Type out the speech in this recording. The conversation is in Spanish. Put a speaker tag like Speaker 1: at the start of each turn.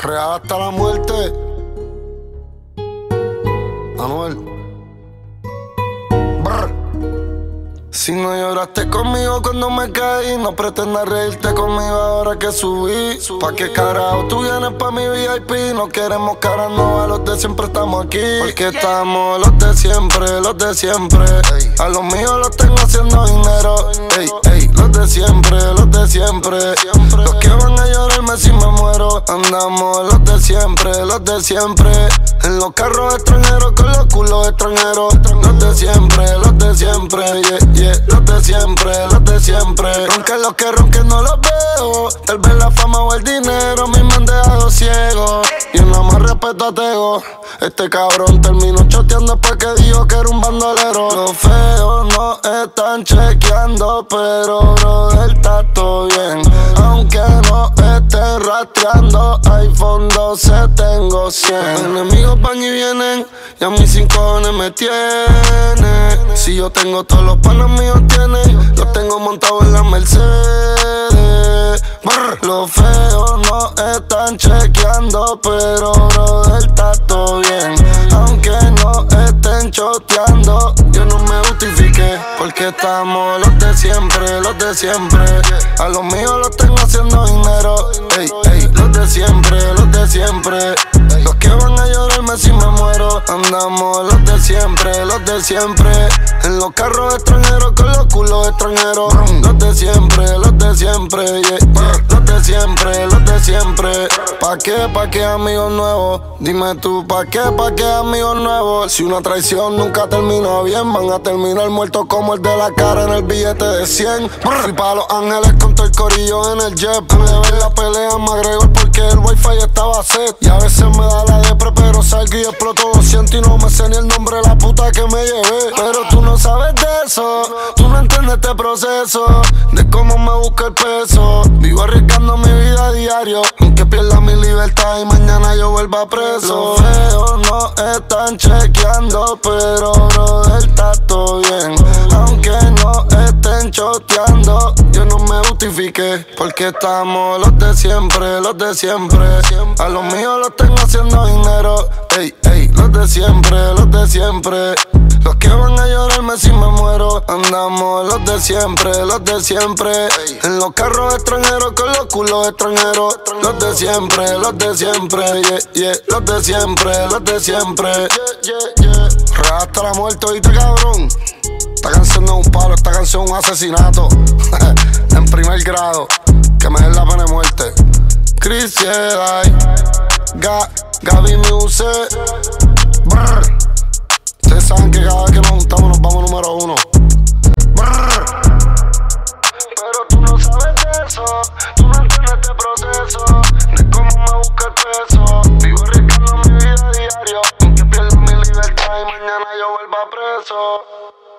Speaker 1: Real hasta la muerte. Anuel. Brr. Si no lloraste conmigo cuando me caí, no pretendas reírte conmigo ahora que subí. ¿Pa' qué carajo tú vienes pa' mi VIP? No queremos caras nuevas, los de siempre estamos aquí. Porque estamos los de siempre, los de siempre. A los míos los tengo haciendo dinero. Ey, ey, los de siempre, los de siempre. Los que van a llorarme si me muero. Andamos los de siempre, los de siempre. En los carros extranjeros con los culos extranjeros. Los de siempre, los de siempre, yeah. Los de siempre, los de siempre. Ronquen los que ronquen no los veo. Tal vez la fama o el dinero me han dejado ciego. Y una más respeto a Tego. Este cabrón terminó choteando después que dijo que era un bandolero. Los feos no están chequeando, pero brother está todo bien. Aunque no estén rastreando, iPhone 12 tengo 100. Enemigos van y vienen y a mis 5 cojones me tienen. Si yo tengo todos los panos míos tienen, los tengo montados en la Mercedes. Brr. Los feos no están chequeando, pero brother está todo bien. Aunque no estén choteando, yo no me justifiqué. Porque estamos los de siempre, los de siempre. A los míos los tengo haciendo dinero. Ey, ey, los de siempre, los de siempre. Los que van a llorarme si me muero. Andamos los de siempre, los de siempre. En los carros extranjeros con los culos extranjeros. Los de siempre, yeah, yeah. Los de siempre, los de siempre. ¿Pa' qué amigos nuevos? Dime tú, ¿pa' qué amigos nuevos? Si una traición nunca termina bien, van a terminar muertos como el de la cara en el billete de 100. Fui pa' Los Ángeles con todo el corillo en el jet. Pude ver la pelea en McGregor porque el wifi estaba set. Y a veces me da la depre, pero salgo y exploto 200 y no me sé ni el nombre de la puta que me llevé. Pero tú no sabes de eso, tú no entiendes este proceso, de cómo me busca el peso. Vivo arriesgando mi vida a diario, aunque pierda mi libertad y mañana yo vuelva preso. Los feos no están chequeando, pero brother está todo bien. Aunque no estén choteando, yo no me justifiqué. Porque estamos los de siempre, los de siempre. A los míos los tengo haciendo dinero. Ey, ey, los de siempre, los de siempre. Los que van a llorarme si me muero. Andamos los de siempre, los de siempre. En los carros extranjeros con los culos extranjeros. Los de siempre, yeah, yeah. Los de siempre, los de siempre. Real hasta la muerte, oíste cabrón. Esta canción no es un palo, esta canción es un asesinato. En primer grado, que me den la pena de muerte. Chris Jedi, Gaby Music. Brr. Ustedes saben que cada vez que nos juntamos nos vamos número 1. Brr. Pero tú no sabes de eso, tú no entiendes este proceso, de cómo me busca el peso. Vivo arriesgando mi vida a diario, aunque pierda mi libertad y mañana yo vuelva preso.